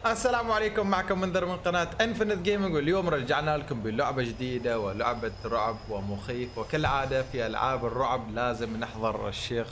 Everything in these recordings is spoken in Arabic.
السلام عليكم، معكم منذر من قناة انفنت جيمنج، واليوم رجعنا لكم بلعبة جديدة ولعبة رعب ومخيف، وكالعادة في العاب الرعب لازم نحضر الشيخ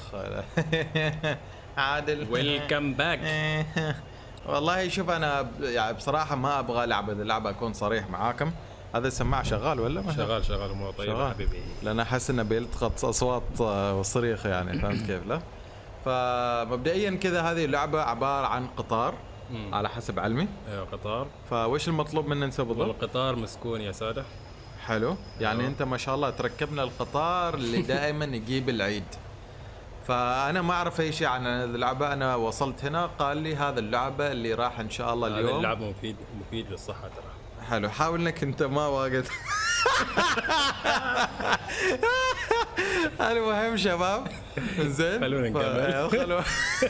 عادل. ويلكم باك. والله شوف انا يعني بصراحة ما ابغى العب هذه اللعبة، اكون صريح معاكم. هذا السماعة شغال ولا ما شغال امور طيبه حبيبي. لان احس انه بيلتقط اصوات وصريخ يعني، فهمت كيف؟ لا فمبدئيا كذا هذه اللعبة عبارة عن قطار على حسب علمي. ايوه قطار. فوش المطلوب منا نسوي بالضبط؟ والقطار مسكون يا ساده. حلو، يعني أيوه. انت ما شاء الله تركبنا القطار اللي دائما يجيب العيد. فانا ما اعرف اي شيء عن هذه اللعبه، انا وصلت هنا قال لي هذا اللعبه اللي راح ان شاء الله اليوم. هذا اللعب مفيد للصحه ترى. حلو، حاول انك انت ما واجد. المهم شباب، زين خلونا نكمل.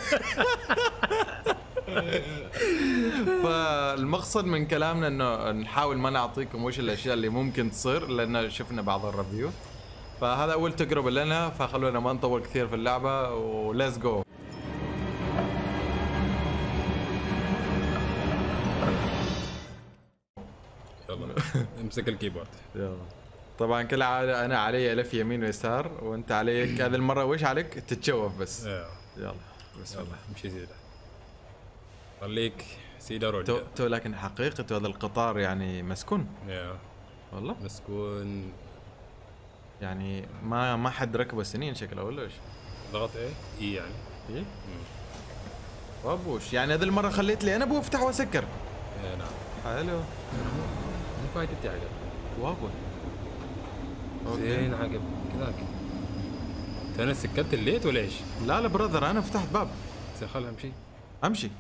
فالمقصد من كلامنا انه نحاول ما نعطيكم وش الاشياء اللي ممكن تصير، لان شفنا بعض الريفيو. فهذا اول تجربه لنا، فخلونا ما نطول كثير في اللعبه وليتس جو. يلا امسك الكيبورد. يلا. طبعا كالعاده انا علي الف يمين ويسار، وانت عليك هذه المره وش عليك؟ تتشوف بس. يلا بسم الله. امشي زياده، خليك سيده رود. تو لكن حقيقة هذا القطار يعني مسكون. والله مسكون، يعني ما حد ركبه سنين شكله ولا ايش؟ ضغط ايه يعني ايه وابوش يعني هذه المرة خليت لي انا ابو افتح واسكر. نعم. حلو، مو فايدتي عقب وابو زين عقب كذاك. انت انا سكرت الليت ولا ايش؟ لا براذر، انا فتحت باب. خلها امشي.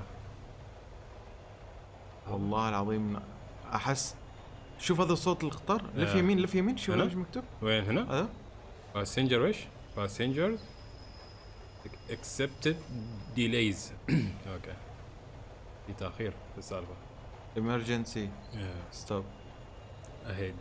والله العظيم احس. شوف هذا صوت القطار. لف يمين شوف ايش مكتوب. وين هنا؟ باسنجر ويش؟ باسنجر accepted delays. اوكي، في تاخير في السالفه. emergency stop ahead.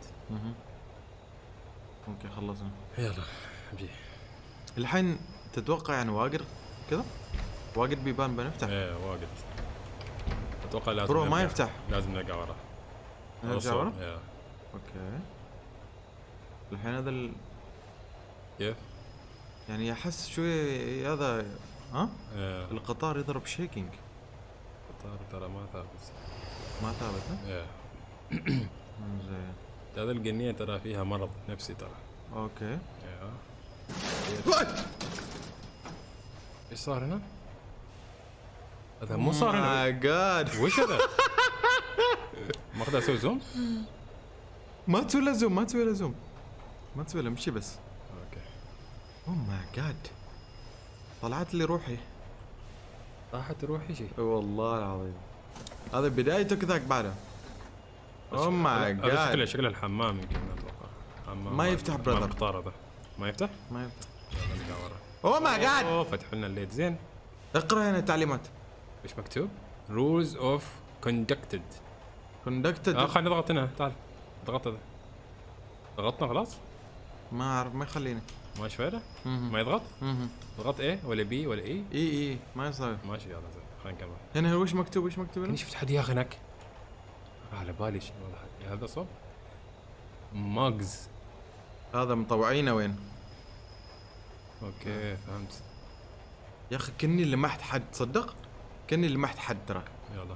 اوكي خلصنا. يلا امشي الحين. تتوقع يعني واقد كذا؟ واقد بيبان بنفتح؟ واقد. اتوقع لازم برو ما يفتح، لازم نرجع ورا. نرجع ورا؟ اوكي. الحين هذا كيف؟ يعني احس شوي هذا القطار يضرب شيكينج. القطار ترى ما ثابت. ما ثابت ها؟ زين. هذا القنية ترى فيها مرض نفسي ترى. اوكي. ايش صار هنا؟ هذا مو صار هنا. ماي جاد، وش هذا؟ ما اقدر اسوي زوم؟ ما تسوي له زوم. ما تسوي له، امشي بس. اوكي. اوه ماي جاد، طلعت لي روحي. راحت روحي شيء. والله العظيم هذا بدايته كذاك بعده. اوه ماي جاد. هذا شكله الحمام يمكن، اتوقع حمام. ما يفتح براذر. القطار هذا ما يفتح؟ ما يفتح. يلا نرجع ورا. اوه ماي جاد، فتح لنا الليت. زين، اقرا هنا التعليمات. ايش مكتوب؟ rules of conducted. خلينا نضغط هنا. تعال ضغط هذا. ضغطنا خلاص؟ ما اعرف، ما يخليني. ما شوية؟ ما يضغط؟ ضغط ايه ولا بي ولا اي؟ اي ما يصير. ماشي يلا زين، خلينا نكمل. هنا وش مكتوب هنا؟ انا شفت حد يا اخي هناك على بالي شيء والله. هذا صوب ماجز. هذا مطوعينه وين؟ اوكي فهمت يا اخي. كني لمحت حد، تصدق؟ كني لمحت حد ترى. يلا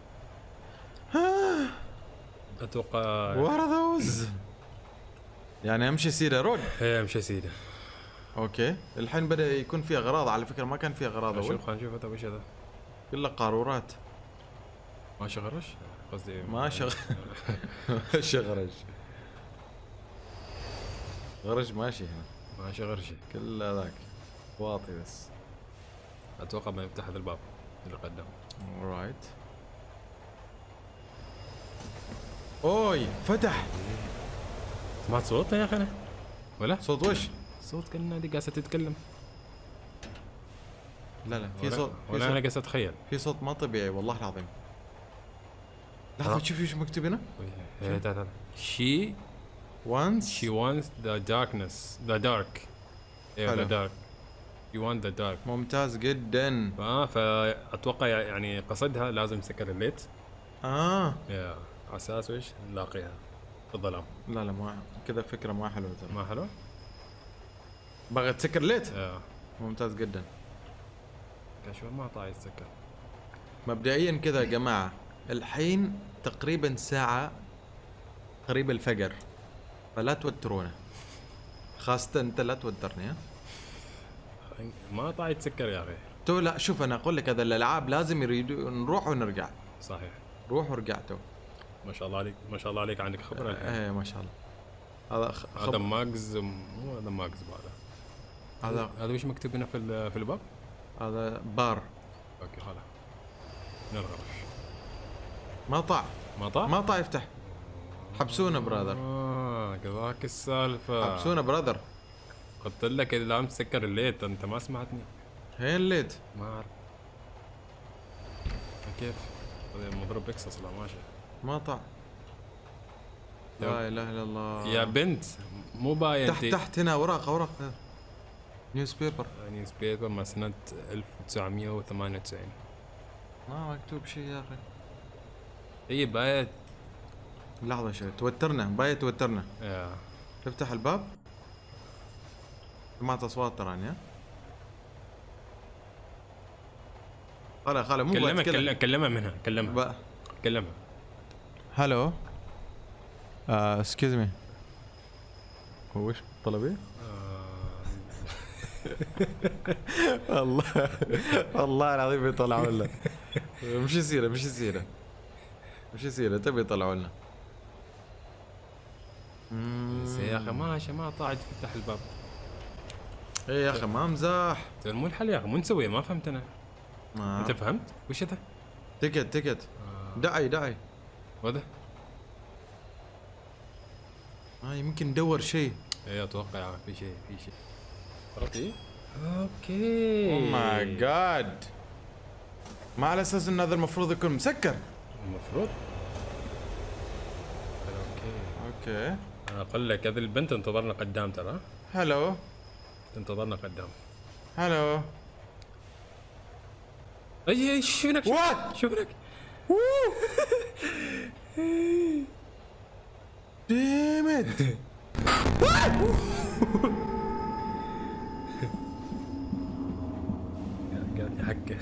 اتوقع ورا ذوز. يعني امشي سيده رود. امشي سيده. اوكي. الحين بدا يكون في اغراض، على فكره ما كان في اغراض اول. خلينا نشوف هذا وش هذا. كله قارورات. ما شغرش قصدي. ما شغرش. غرج ماشي هنا. ما شغرش كله ذاك واطي بس. اتوقع ما يفتح هذا الباب اللي قدام. رايت. اوي فتح. سمعت صوت يا اخي؟ ولا صوت وش؟ صوت كأنها دي قاعدة تتكلم. لا في صوت. ولا انا قاعد اتخيل. في صوت ما طبيعي والله العظيم. لحظة شوف ايش مكتوب هنا. تعال. She wants the darkness. The dark. The dark. You want the dark. ممتاز جدا. فاتوقع يعني قصدها لازم تسكر الليت. يا على اساس ايش نلاقيها في الظلام. لا ما كذا فكره ما حلوه ترى. ما حلو؟ بغى تسكر ليت؟ ممتاز جدا. شو ما طاي يتسكر. مبدئيا كذا يا جماعه، الحين تقريبا ساعه قريب الفجر، فلا توترونا، خاصه انت لا توترني. ما طاي يتسكر يا اخي. تو لا شوف انا اقول لك هذا الالعاب لازم يريدوا نروح ونرجع. صحيح. روح ورجع تو. ما شاء الله عليك، ما شاء الله عليك، عندك خبره. ايه ما شاء الله. هذا ماجز، مو هذا ماجز هذا وش مكتوب هنا في الباب؟ هذا بار. اوكي خلاص نلغرش. ما طاع يفتح. حبسونا براذر. كذاك السالفه. حبسونا براذر. قلت لك اذا لازم تسكر الليت، انت ما سمعتني. هين الليت؟ ما اعرف كيف. هذا مضرب اكس اصلا ماشي. ما طاع. لا اله الا الله. يا بنت مو باين. تحت هنا اوراق نيوز بيبر ما سنة 1998. ما مكتوب شيء يا اخي. اي بايت. لحظة شوي توترنا. تفتح الباب. سمعت اصوات تراني. خلا مو كلمها منها. كلمها. هلو. اسكيوز مي. هو ايش طلبي؟ والله العظيم يطلعوا لنا. مش يصير تبي يطلعوا لنا. يا اخي ماشي ما طاعت تفتح الباب. ايه يا اخي ما مزاح. مو الحل يا اخي، مو نسويه. ما فهمت انا. انت فهمت؟ وش هذا؟ تكت. دعي. وهذا؟ يمكن ندور شيء. ايه اتوقع في شيء. عرفتي؟ اوكي. اوه ماي جاد. ما على اساس ان هذا المفروض يكون مسكر. المفروض. اوكي. انا اقول لك هذه البنت انتظرنا قدام ترى. هلو. انتظرنا قدام. هلو. اي شوفنك. ديمت. قالت لي حكه.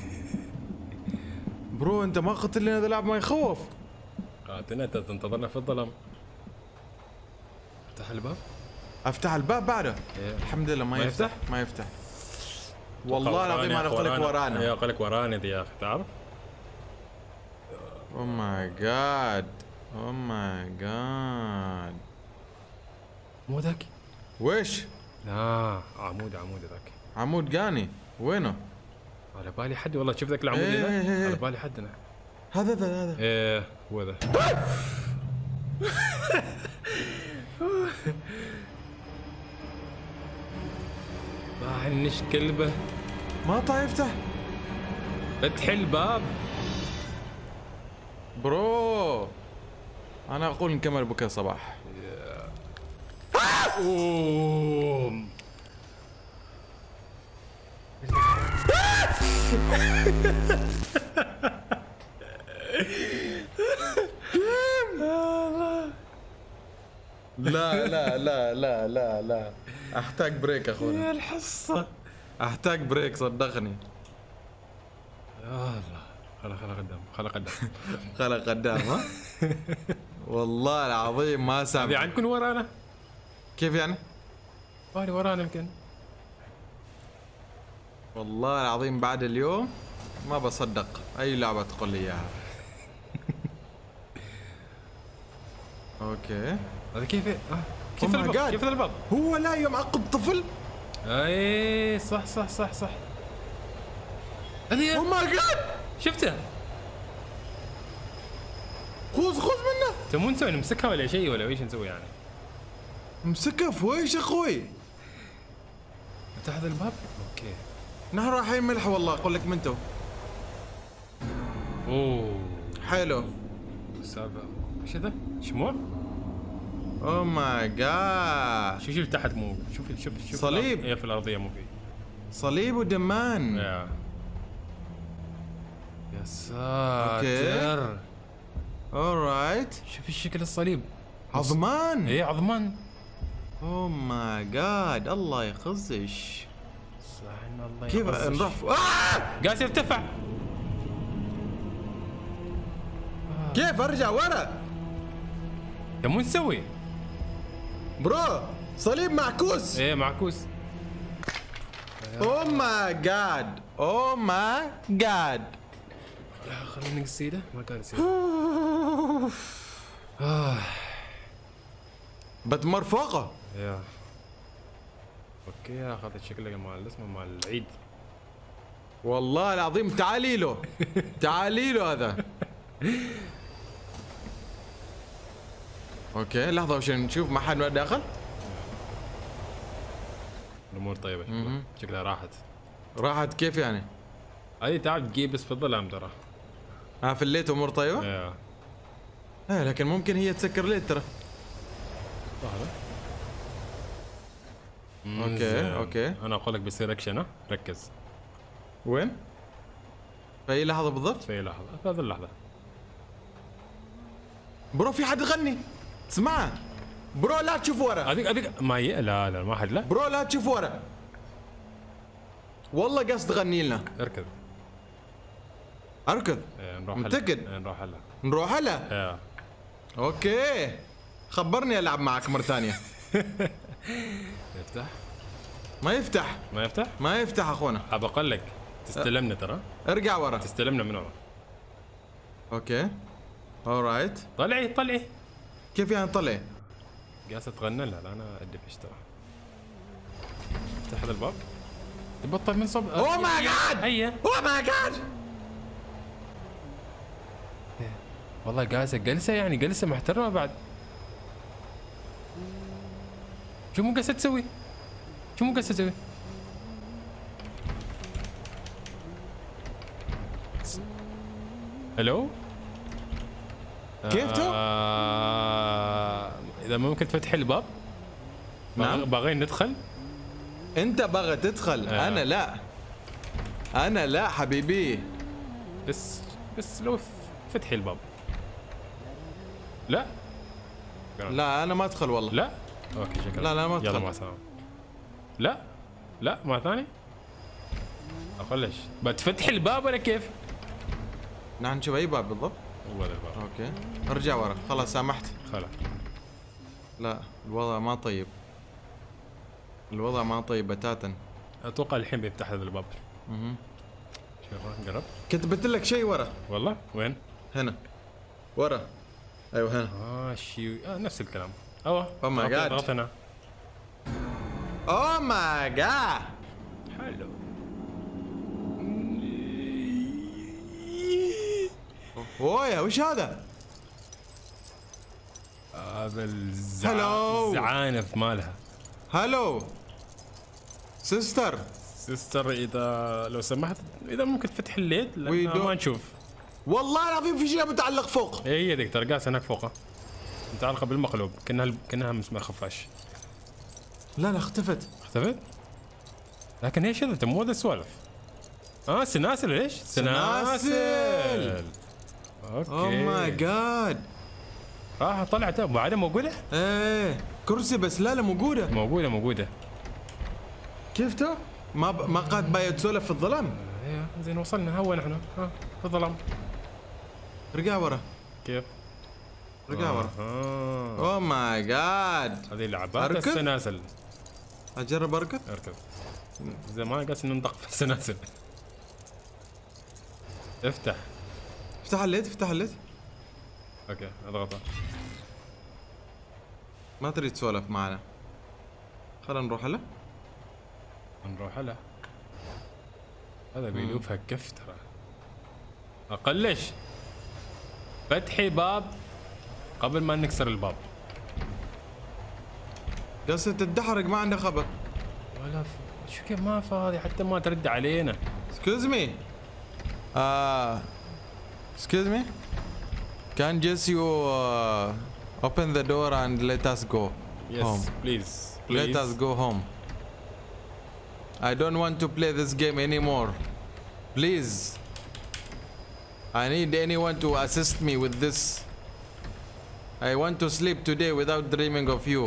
برو انت ما قلت لي هذا اللعب ما يخوف. قالت انت تنتظرنا في الظلام. افتح الباب بعده. الحمد لله ما يفتح. والله العظيم انا اقول لك ورانا. يا اقول لك ورانا دي يا اخي تعرف. اوه ماي جاد. مو ذاك. ويش؟ لا عمود ذاك. عمود قاني. وينه؟ على بالي حد والله. شوف ذاك العمود هنا. على بالي حد انا. هذا ايه هو ذا. باعنش كلبه. ما طايق يفتح. فتح الباب. برو انا اقول نكمل بكره صباح. لا احتاج بريك اخونا. يا الحصه. احتاج بريك صدقني. يا الله. خلا قدام. ها والله العظيم ما سامع. يعني كن ورانا. كيف يعني؟ ورانا يمكن. والله العظيم بعد اليوم ما بصدق اي لعبه تقول لي اياها. اوكي. هذا كيف الباب؟ كيف الباب؟ هو لا يعقب طفل. اي صح. هذه اوه ماي جاد. شفته. خذ منه. تبون نسوي نمسكها ولا شيء ولا ايش نسوي يعني؟ امسكها في ويش اخوي؟ فتح هذا الباب؟ اوكي. نحن رايحين ملح والله اقول لك منتو. اوه حلو. السالفه ايش هذا؟ شموع؟ اوه ماي جاد. شوف تحت مو شوف صليب. هي في الارضيه مو في. صليب ودمان. يا ساتر. alright. شوف الشكل الصليب. عظمان. ايه عظمان. اوه ماي جاد الله يخزش. سبحان الله. كيف نروح قاعد يرتفع. كيف ارجع ورا؟ مو نسوي؟ برو صليب معكوس. ايه معكوس. اوه ماي جاد اوه ماي جاد. خلينا نقص ايده. ما كان يصير. بتمرفقه. يا اوكي اخذت شكله مال اسمه مال العيد. والله العظيم تعالي له تعالي له هذا. اوكي لحظه وش نشوف ما حد داخل. الامور طيبه. شكلها راحت كيف يعني؟ هذه تعب تجيب بس في الظلام ترى. في الليت امور طيبه؟ ايه لكن ممكن هي تسكر ليت ترى. اوكي انا اقول لك بيصير اكشن. ركز. وين؟ في اي لحظه بالضبط؟ في اي لحظه. في هذه اللحظه برو في حد يغني اسمعه. برو لا تشوف ورا. هذيك ما هي. لا ما حد. لا برو لا تشوف ورا والله قصد تغني لنا. اركض. اركض. نروح متأكد؟ نروح لها. اوكي خبرني العب معك مره ثانيه. يفتح. ما يفتح اخونا. ابى اقول لك تستلمنا ترى. ارجع ورا. تستلمنا من ورا. اوكي اورايت. طلعي. كيف يعني طلعي؟ قاعد تغنى لها. لا انا ادفش ترى. افتح هذا الباب. تبطل من صوب. اوه ماي جاد. اوه ماي جاد. والله جلسه يعني جلسه محترمه بعد. شو مو قاعد تسوي؟ هلو؟ كيف تو؟ اذا ممكن تفتح الباب. نعم. باغين ندخل. انت باغي تدخل. انا لا حبيبي. بس لو فتحي الباب. لا انا ما ادخل والله. لا اوكي شكرا. لا ما ادخل. يلا مع السلامه. لا مره ثانيه. اقول ليش بتفتحي الباب ولا كيف؟ نحن نشوف اي باب بالضبط. هو هذا الباب. اوكي ارجع ورا خلاص سامحت. خلاص. لا الوضع ما طيب. بتاتا. اتوقع الحين بيفتح هذا الباب. شوف قرب. كتبت لك شيء ورا. والله وين؟ هنا ورا. ايوه هنا. شيء نفس الكلام. اوه ماي جاد. اضغط هنا. اوه ماي جاد. حلو. اوه وش هذا؟ هذا الزعانف مالها. هلو سيستر. اذا لو سمحت اذا ممكن تفتح الليد لان ما نشوف. والله العظيم في شيء متعلق فوق. هي ذيك ترى قاعد هناك فوق. متعلقه بالمقلوب كانها مسمار خفاش. لا اختفت. لكن هي شذت مو هذا السوالف. سناسل. ليش؟ سناسل. اوكي. اوه ماي جاد. طلعت بعدها موجوده؟ ايه كرسي بس. لا موجوده. كيف تو؟ ما قاعد باية تسولف في الظلام. زين وصلنا. هو نحن في الظلام. رجع ورا. كيف؟ رجع ورا. اوه ماي جاد. هذه لعبات السناسل. اجرب اركض. زمان قاعد ننطق في السناسل. افتح الليت. اوكي اضغطه. ما تريد تسولف معنا. خلينا نروح له. هذا بيلوفها كف ترى. اقلش فتحي باب قبل ما نكسر الباب. قصة تدحرج ما عنده خبر. ولا شو كيف ما فاضي حتى ما ترد علينا. Excuse me. Can just you open the door and let us go home. Please. Let us go home. I don't want to play this game anymore. Please. I need anyone to assist me with this. I want to sleep today without dreaming of you.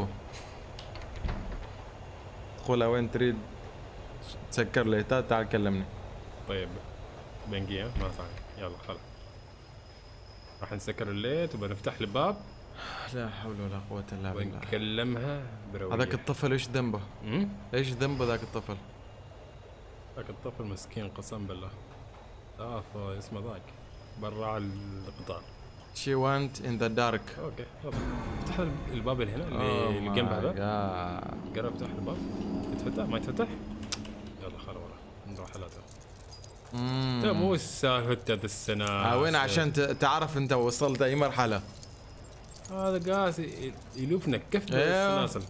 قولها وين تريد تسكر لي تعال كلمني. طيب بنجي ما ثاني يلا خلاص راح نسكر الليت وبنفتح الباب. لا حول ولا قوة الا بالله. ونكلمها بروية. هذاك الطفل ايش ذنبه؟ ايش ذنبه ذاك الطفل؟ ذاك الطفل مسكين قسم بالله. اسمه ذاك برا القطار. She went in the dark. اوكي يلا افتح الباب اللي هنا اللي جنب هذا. قرب افتح الباب. يتفتح ما يتفتح؟ يلا خلاص نروح حلاته. مو سالفة هذا السنة. وين عشان تعرف انت وصلت اي مرحلة. هذا قاس يلوفنا كيف السلاسل.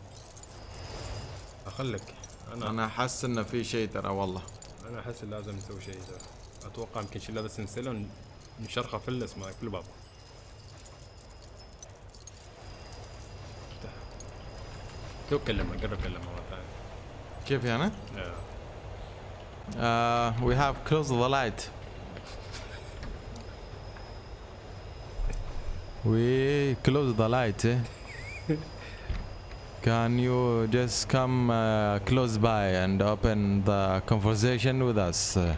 اخلك انا احس انه في شيء ترى والله. انا احس لازم نسوي شيء. اتوقع يمكن شيل هذا السلسلة ونشرخه في الاسماء في الباب. تو كلمه قرب كلمه مرة ثانية. كيف يعني؟ We have closed the light. We closed the light. Can you just come close by and open the conversation with us?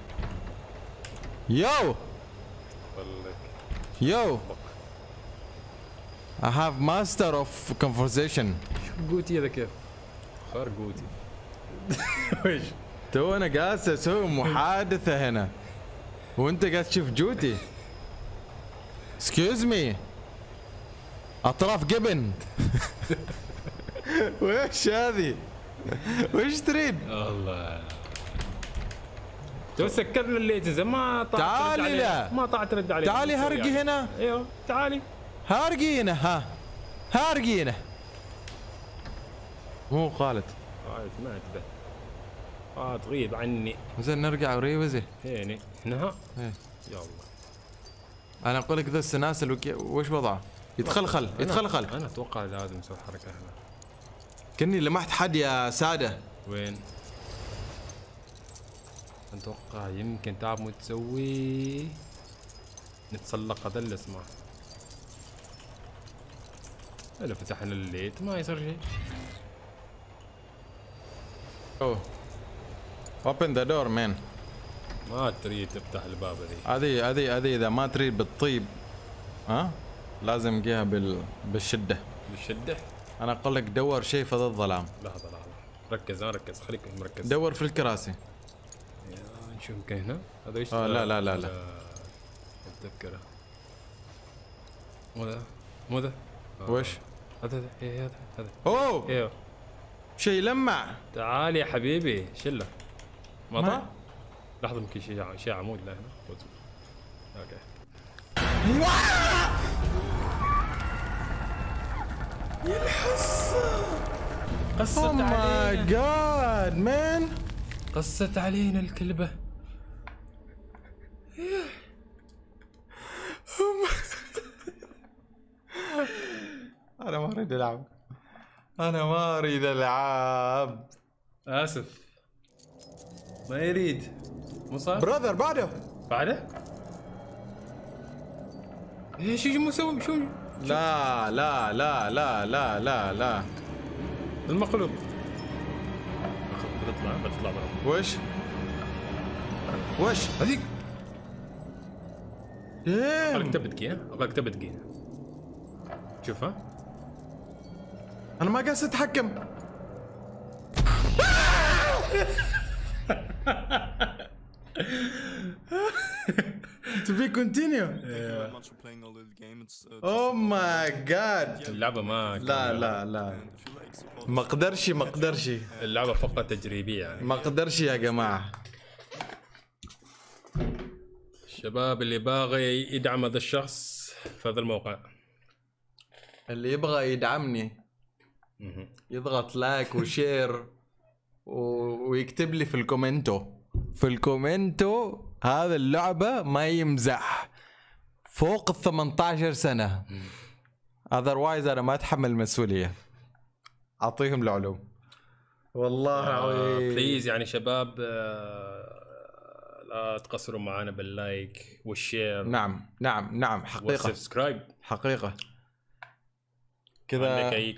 Yo! Yo! I have master of conversation. قوتي هذا كيف؟ خار قوتي. ويش؟ تو انا قاعد اسوي محادثة هنا وانت قاعد تشوف جوتي. Excuse me. اطراف جبن. ويش هذه؟ ويش تريد؟ الله. تو سكرنا الليت زين ما طلعت. تعالي لا ما طلعت ترد عليه. تعالي هرقي هنا. ايوه تعالي. هرقي هنا هرقي هنا. مو خالد. خالد ما انتبه. تغيب عني. زين نرجع وريوزي. هنا هنا. يلا. انا اقول لك ذا السلاسل وش وضعه؟ يتخلخل. انا اتوقع لازم نسوي حركه هنا. كني لمحت حد يا ساده. وين؟ اتوقع يمكن تعب مو تسوي نتسلق هذا اللي اسمه. لو فتحنا الليت ما يصير شيء. اوه open the door man. ما تريد تفتح الباب ذي. هذه اذا ما تريد بالطيب لازم تجيها بالشده. انا اقول لك دور شيء في الظلام. لحظه ركز خليك مركز. دور في الكراسي. نشوف يمكن هنا هذا ايش؟ لا اتذكره. مو ذا وش؟ هذا هذا اوه ايوه شيء لمع. تعال يا حبيبي شله مطع. لحظه يمكن شيء عمود له هنا. اوكي قصت علينا. ماي جاد مان قصت علينا الكلبه. انا ما اريد العب. اسف ما يريد. مو صار براذر بعده ايش يجي مسوي شو؟ لا المقلوب بتطلع برا. وش هذيك؟ اقلك تبتقي شوفها. انا ما قاعد اتحكم. تبي كونتينيو. اوه ماي جاد. اللعبه ما لا ما اقدرش اللعبه فقط تجريبيه يعني. ما اقدرش يا جماعه. الشباب اللي باغي يدعم هذا الشخص في هذا الموقع، اللي يبغى يدعمني يضغط لايك وشير ويكتب لي في الكومنتو هذا اللعبة ما يمزح فوق 18 سنة. otherwise انا ما اتحمل المسؤولية. اعطيهم العلوم. والله العظيم. بليز يعني شباب لا تقصروا معنا باللايك والشير. نعم نعم نعم حقيقة. والسبسكرايب حقيقة كذا. عندك اي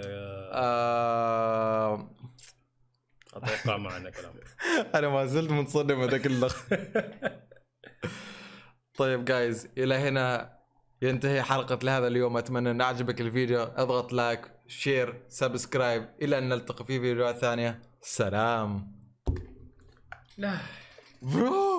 اتوقع معنا كلام. انا ما زلت منصدم هذاك اللقطة. طيب جايز، الى هنا ينتهي حلقة لهذا اليوم. اتمنى ان اعجبك الفيديو. اضغط لايك، شير، سبسكرايب. الى ان نلتقي في فيديوهات ثانية. سلام. لا برو.